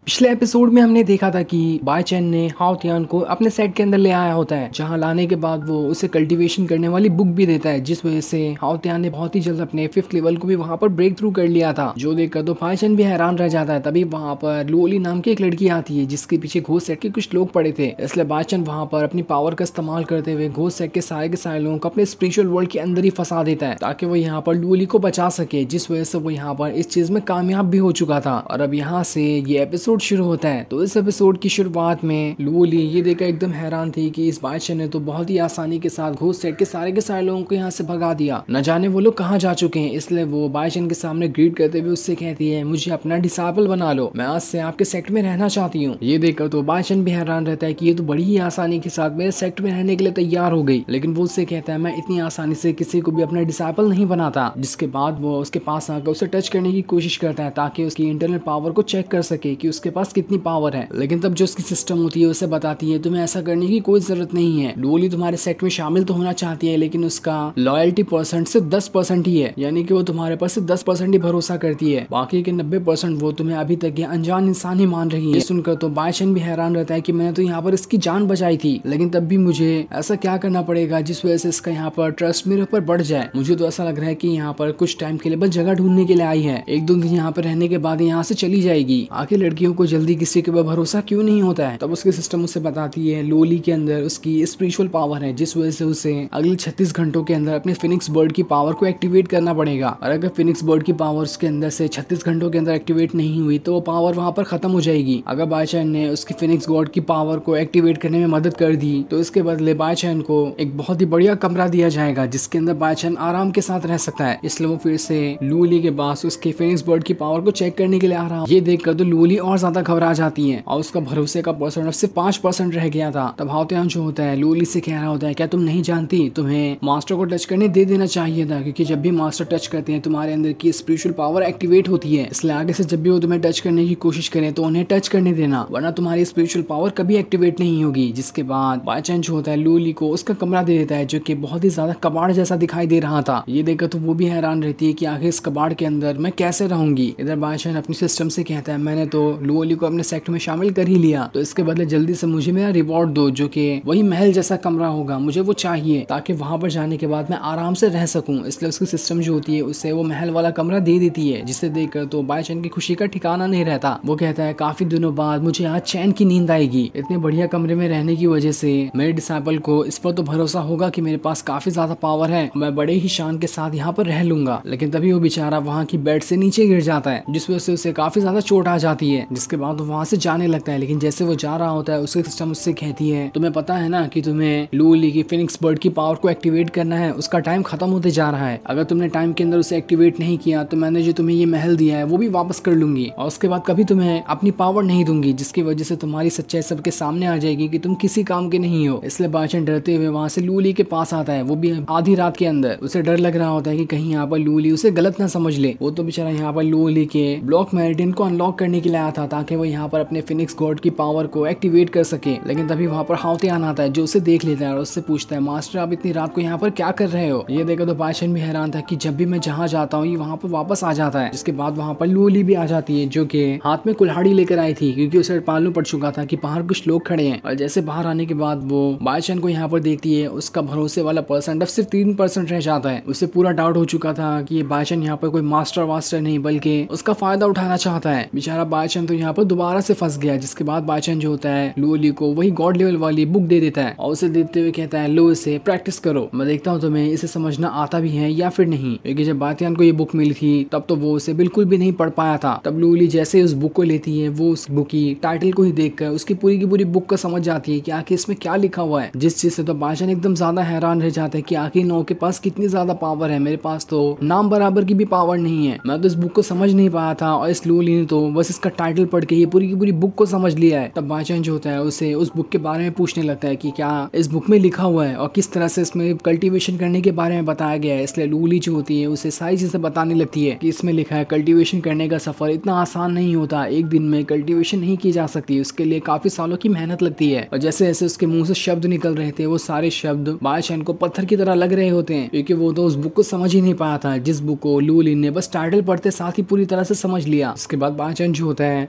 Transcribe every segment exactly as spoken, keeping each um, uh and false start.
पिछले एपिसोड में हमने देखा था कि बाई चैन ने हाओ तियान को अपने सेट के अंदर ले आया होता है, जहां लाने के बाद वो उसे कल्टीवेशन करने वाली बुक भी देता है, जिस वजह से हाओ तियान ने बहुत ही जल्द अपने फिफ्थ लेवल को भी वहां पर ब्रेक थ्रू कर लिया था। जो देखकर तो बाई चैन भी हैरान रह जाता है। तभी वहां पर लुओली नाम की एक लड़की आती है, जिसके पीछे घोस्ट सेट के कुछ लोग पड़े थे। इसलिए बाई चैन वहां पर अपनी पावर का इस्तेमाल करते हुए घोस्ट सेट के सारे के सारे लोगों को अपने स्पिरिचुअल वर्ल्ड के अंदर ही फंसा देता है, ताकि वो यहाँ पर लुओली को बचा सके, जिस वजह से वो यहाँ पर इस चीज में कामयाब भी हो चुका था। और अब यहाँ से ये एपिसोड शुरू होता है। तो इस एपिसोड की शुरुआत में लुओली ये देखकर एकदम हैरान थी कि इस बादशाह ने तो बहुत ही आसानी के साथ घोस्ट सेट के सारे के सारे लोगों को यहाँ से भगा दिया, न जाने वो लोग कहाँ जा चुके हैं। इसलिए वो बादशाह के सामने ग्रीट करते हुए उससे कहती है, मुझे अपना डिसाइपल बना लो, मैं आज से आपके सेक्ट में रहना चाहती हूँ। ये देखकर तो बादशाह भी हैरान रहता है कि ये तो बड़ी ही आसानी के साथ मेरे सेक्ट में रहने के लिए तैयार हो गई। लेकिन वो उससे कहता है, मैं इतनी आसानी से किसी को भी अपना डिसाइपल नहीं बनाता। जिसके बाद वो उसके पास आकर उसे टच करने की कोशिश करता है, ताकि उसकी इंटरनल पावर को चेक कर सके कि उसके पास कितनी पावर है। लेकिन तब जो उसकी सिस्टम होती है उसे बताती है, तुम्हें ऐसा करने की कोई जरूरत नहीं है। लुओली तुम्हारे सेट में शामिल तो होना चाहती है, लेकिन उसका लॉयल्टी परसेंट सिर्फ दस परसेंट ही है, यानी कि वो तुम्हारे पास सिर्फ दस परसेंट ही भरोसा करती है, बाकी के नब्बे परसेंट वो तुम्हें अभी तक ये अनजान इंसान ही मान रही है। सुनकर तो बादशाह भी हैरान रहता है कि मैंने तो यहाँ पर इसकी जान बचाई थी, लेकिन तब भी मुझे ऐसा क्या करना पड़ेगा जिस वजह से इसका यहाँ पर ट्रस्ट मेरे ऊपर बढ़ जाए। मुझे तो ऐसा लग रहा है कि यहाँ पर कुछ टाइम के लिए बस जगह ढूंढने के लिए आई है, एक दो दिन यहाँ पर रहने के बाद यहाँ से चली जाएगी। आखिर लड़कियों को जल्दी किसी के ऊपर भरोसा क्यों नहीं होता है। तब उसके सिस्टम उसे बताती है, लुओली के अंदर उसकी स्पिरिचुअल पावर है, जिस वजह से उसे अगले छत्तीस घंटों के अंदर अपने फिनिक्स बर्ड की पावर को एक्टिवेट करना पड़ेगा। और अगर फिनिक्स बर्ड की पावर उसके अंदर से छत्तीस घंटों के अंदर एक्टिवेट नहीं हुई तो वो पावर वहां पर खत्म हो जाएगी। अगर बादशाह ने उसकी फिनिक्स गॉड की पावर को एक्टिवेट करने में मदद कर दी तो इसके बदले बादशाह को एक बहुत ही बढ़िया कमरा दिया जाएगा, जिसके अंदर बादशाह आराम के साथ रह सकता है। इसलिए वो फिर से लुओली के पास उसके फिनिक्स बर्ड की पावर को चेक करने के लिए आ रहा। ये देखकर तो लुओली और ज्यादा घबरा जाती है और उसका भरोसे का परसेंट सिर्फ पांच परसेंट रह गया था। तब हाओ तियान जो होता है लुओली से कह रहा होता है, क्या तुम नहीं जानती, तुम्हें मास्टर को टच करने दे देना चाहिए था, क्योंकि जब भी मास्टर टच करते हैं तुम्हारे अंदर की स्पिरिचुअल पावर एक्टिवेट होती है। इसलिए आगे से जब भी वो तुम्हें टच करने की कोशिश करें तो उन्हें टच करने देना, वरना तुम्हारी स्पिरिचुअल पावर कभी एक्टिवेट नहीं होगी। जिसके बाद बादशाह जो होता है लुओली को उसका कमरा दे देता है, जो कि बहुत ही ज्यादा कबाड़ जैसा दिखाई दे रहा था। ये देखकर तो वो भी हैरान रहती है कि आखिर इस कबाड़ के अंदर मैं कैसे रहूंगी। इधर बादशाह अपनी सिस्टम से कहता है, मैंने तो लुओली को अपने सेक्ट में शामिल कर ही लिया, तो इसके बदले जल्दी से मुझे मेरा रिवॉर्ड दो, जो कि वही महल जैसा कमरा होगा, मुझे वो चाहिए, ताकि वहां पर जाने के बाद मैं आराम से रह सकूं। इसलिए उसकी सिस्टम जो होती है उससे वो महल वाला कमरा दे देती है, जिसे देखकर तो बादशाह की खुशी का ठिकाना नहीं रहता। वो कहता है, काफी दिनों बाद मुझे आज चैन की नींद आएगी। इतने बढ़िया कमरे में रहने की वजह से मेरे डिसाइपल को इस पर तो भरोसा होगा कि मेरे पास काफी ज्यादा पावर है, मैं बड़े ही शान के साथ यहाँ पर रह लूंगा। लेकिन तभी वो बेचारा वहाँ की बेड से नीचे गिर जाता है, जिस वजह से उसे काफी ज्यादा चोट आ जाती है। जिसके बाद वो वहाँ से जाने लगता है, लेकिन जैसे वो जा रहा होता है उसके सिस्टम उससे कहती है, तुम्हें पता है ना कि तुम्हें लुओली की फिनिक्स बर्ड की पावर को एक्टिवेट करना है, उसका टाइम खत्म होते जा रहा है। अगर तुमने टाइम के अंदर उसे एक्टिवेट नहीं किया तो मैंने जो तुम्हें ये महल दिया है वो भी वापस कर लूंगी, और उसके बाद कभी तुम्हें अपनी पावर नहीं दूंगी, जिसकी वजह से तुम्हारी सच्चाई सबके सामने आ जाएगी कि तुम किसी काम के नहीं हो। इसलिए बादशाह डरते हुए वहाँ से लुओली के पास आता है, वो भी आधी रात के अंदर। उसे डर लग रहा होता है कि कहीं यहाँ पर लुओली उसे गलत ना समझ ले। वो तो बेचारा यहाँ पर लुओली के ब्लॉक मेरिडियन को अनलॉक करने के लिए आया था, ताकि वो यहाँ पर अपने फिनिक्स गॉड की पावर को एक्टिवेट कर सके। लेकिन तभी वहाँ पर हाओ तियान आता है, जो उसे देख लेता है और उससे पूछता है, मास्टर आप इतनी रात को यहाँ पर क्या कर रहे हो। ये देखकर तो बादशाह भी हैरान था कि जब भी मैं जहाँ जाता हूँ ये वहाँ पर वापस आ जाता है। जिसके बाद वहाँ पर लुओली भी आ जाती है, जो कि हाथ में कुल्हाड़ी लेकर आई थी, क्योंकि उसे मालूम पड़ चुका था कि बाहर कुछ लोग खड़े हैं। और जैसे बाहर आने के बाद वो बादशाह को यहाँ पर देखती है, उसका भरोसे वाला परसेंट अब सिर्फ तीन परसेंट रह जाता है। उसे पूरा डाउट हो चुका था कि ये बादशाह यहाँ पर कोई मास्टर वास्टर नहीं बल्कि उसका फायदा उठाना चाहता है। बेचारा बादशाह तो यहाँ पर दोबारा से फंस गया। जिसके बाद बादशाह जो होता है लुओली को वही गॉड लेवल वाली बुक दे देता है, और उसे देते हुए कहता है, लो इसे प्रैक्टिस करो, मैं देखता हूँ तुम्हें इसे समझना आता भी है या फिर नहीं। क्योंकि जब बादशाह को ये बुक मिली थी तब तो वो उसे बिल्कुल भी नहीं पढ़ पाया था। तब लुओली जैसे ही उस बुक को लेती है, वो उस बुक की टाइटल को ही देखकर उसकी पूरी की पूरी बुक को समझ जाती है कि आखिर इसमें क्या लिखा हुआ है। जिस चीज से तो बादशाह एकदम ज्यादा हैरान रह जाता है कि आखिर नो के पास कितनी ज्यादा पावर है, मेरे पास तो नाम बराबर की भी पावर नहीं है। मैं तो इस बुक को समझ नहीं पाया था और इस लुओली ने तो बस इसका टाइटल पढ़ के ये पूरी की पूरी बुक को समझ लिया है। तब बादशाह जो होता है उसे उस बुक के बारे में पूछने लगता है कि क्या इस बुक में लिखा हुआ है और किस तरह से इसमें कल्टीवेशन करने के बारे में बताया गया है। इसलिए लुओली जो होती है उसे सारी चीजें बताने लगती है कि इसमें लिखा है कल्टीवेशन करने का सफर इतना आसान नहीं होता, एक दिन में कल्टीवेशन नहीं की जा सकती, उसके लिए काफी सालों की मेहनत लगती है। और जैसे जैसे उसके मुंह से शब्द निकल रहे थे वो सारे शब्द बादशाह को पत्थर की तरह लग रहे होते हैं, क्योंकि वो तो उस बुक को समझ ही नहीं पाया था, जिस बुक को लुओली ने बस टाइटल पढ़ते साथ ही पूरी तरह से समझ लिया। उसके बाद बादशाह जो होता है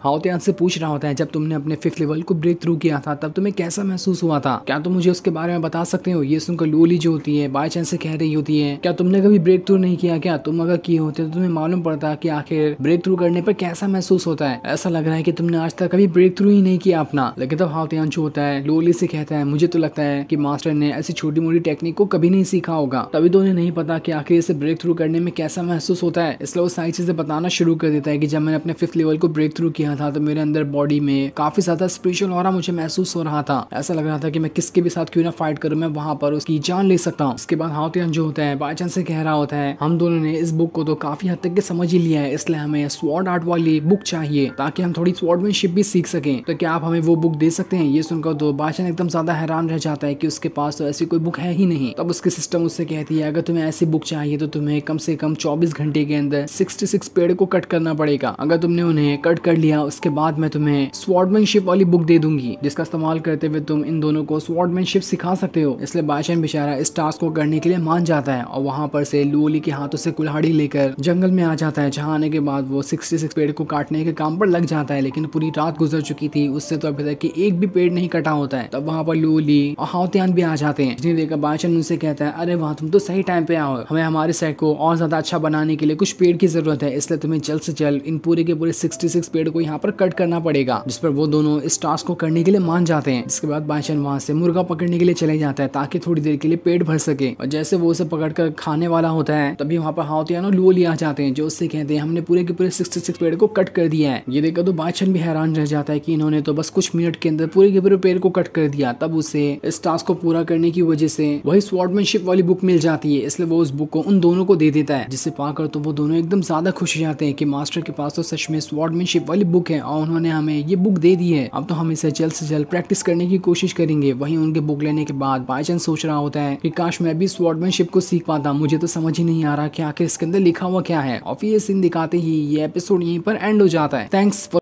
हाओतियान से पूछ रहा होता है जब तुमने अपने फिफ्थ लेवल को ब्रेक थ्रू किया था तब तुम्हें कैसा महसूस हुआ था, क्या तुम मुझे उसके बारे में बता सकते हो। ये सुनकर लूली जो होती है बाय चांस से कह रही होती है क्या तुमने कभी ब्रेक थ्रू नहीं किया क्या, तुम अगर किए होते तो तुम्हें मालूम पड़ता कि आखिर ब्रेक थ्रू करने पर कैसा महसूस होता है। ऐसा लग रहा है कि तुमने आज तक कभी ब्रेक थ्रू ही नहीं किया अपना। लेकिन तब हाओतियान जो होता है लूली से कहता है मुझे तो लगता है कि मास्टर ने ऐसी छोटी मोटी टेक्निक को कभी नहीं सीखा होगा, तभी तो उन्हें नहीं पता कि आखिर इसे ब्रेक थ्रू करने में कैसा महसूस होता है। इसलिए वो सारी चीजें बताना शुरू कर देता है कि जब मैंने अपने फिफ्थ लेवल को ब्रेक थ्रू किया था तो मेरे अंदर बॉडी में काफी ज्यादा स्पिरिचुअल ऑरा मुझे महसूस हो रहा था। ऐसा लग रहा था कि मैं किसके भी साथ क्यों ना फाइट करूं, मैं वहां पर उसकी जान ले सकता हूँ। उसके बाद हाओतियान जो होता है बाय चांस से कह रहा होता है हम दोनों ने इस बुक को तो काफी हद तक के समझ ही लिया है, इसलिए हमें स्वॉर्ड आर्ट वाली बुक चाहिए ताकि हम थोड़ी स्वॉर्डमैनशिप भी सीख सकें। तो क्या आप हमें वो बुक दे सकते हैं। ये सुनकर तो बाय चांस एकदम ज्यादा हैरान रह जाता है कि उसके पास तो ऐसी कोई बुक है ही नहीं। तब उसकी सिस्टम उससे कहती है अगर तुम्हें ऐसी बुक चाहिए तो तुम्हें कम से कम चौबीस घंटे के अंदर छियासठ पेड़ को कट करना पड़ेगा। अगर तुमने उन्हें कट कर लिया उसके बाद मैं तुम्हें स्वॉर्डमैनशिप वाली बुक दे दूंगी जिसका इस्तेमाल करते हुए तुम इन दोनों को स्वॉर्डमैनशिप सिखा सकते हो। इसलिए बाय चांस बेचारा इस टास्क को करने के लिए मान जाता है और वहां पर से लूली के हाथों से कुल्हाड़ी लेकर जंगल में आ जाता है, जहां आने के बाद वो छियासठ पेड़ को काटने के काम पर लग जाता है। लेकिन पूरी रात गुजर चुकी थी, उससे तो अभी तक कि एक भी पेड़ नहीं कटा होता है। तब वहां पर लूली और हाओतियान भी आ जाते हैं, जिन्हें देखकर बाय चांस उनसे कहता है अरे वाह तुम तो सही टाइम पे आओ, हमें हमारे सेट को और ज्यादा अच्छा बनाने के लिए कुछ पेड़ की जरूरत है, इसलिए तुम्हें जल्द से जल्द इन पूरे के पूरे छियासठ पेड़ को यहाँ पर कट करना पड़ेगा। जिस पर वो दोनों इस टास्क को करने के लिए मान जाते हैं। इसके बाद बाय चांस वहां से मुर्गा पकड़ने के लिए चले जाता है ताकि थोड़ी देर के लिए पेट भर सके। और जैसे वो उसे पकड़कर खाने वाला होता है तभी वहाँ पर हाओतियान और लूली आ जाते हैं जो उससे कहते हैं हमने पूरे के पूरे छियासठ पेड़ को कट कर दिया है। ये देखकर तो बाय चांस भी हैरान रह जाता है कि इन्होंने तो बस कुछ मिनट के अंदर पूरे के पूरे पेड़ को कट कर दिया। तब उसे इस टास्क को पूरा करने की वजह से वही स्वॉर्डमैनशिप वाली बुक मिल जाती है, इसलिए वो उस बुक को उन दोनों को दे देता है, जिसे पाकर तो वो दोनों एकदम ज्यादा खुश हो जाते हैं कि मास्टर के पास तो सच में स्वॉर्डमैनशिप वाली बुक है और उन्होंने हमें ये बुक दे दी है। अब तो हम इसे जल्द से जल्द प्रैक्टिस करने की कोशिश करेंगे। वहीं उनके बुक लेने के बाद बाय चांस सोच रहा होता है कि काश मैं भी स्वॉर्डमैनशिप को सीख पाता, मुझे तो समझ ही नहीं आ रहा कि आखिर इसके अंदर लिखा हुआ क्या है। और फिर ये सीन दिखाते ही ये एपिसोड यहीं पर एंड हो जाता है। Thanks for